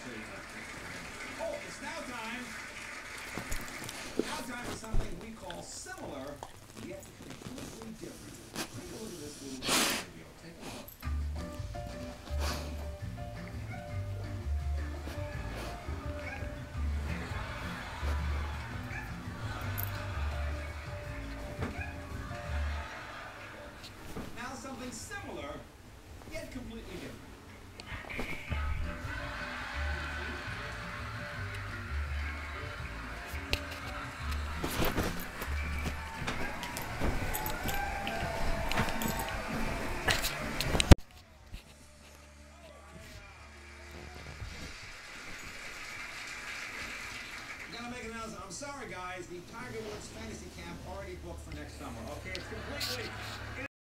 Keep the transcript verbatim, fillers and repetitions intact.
Oh, it's now time. Now time for something we call similar, yet completely different. Take a look at this little video. Take a look. Now something similar, yet completely different. Gotta make an announcement. I'm sorry, guys. The Tiger Woods Fantasy Camp already booked for next summer. Okay, it's completely.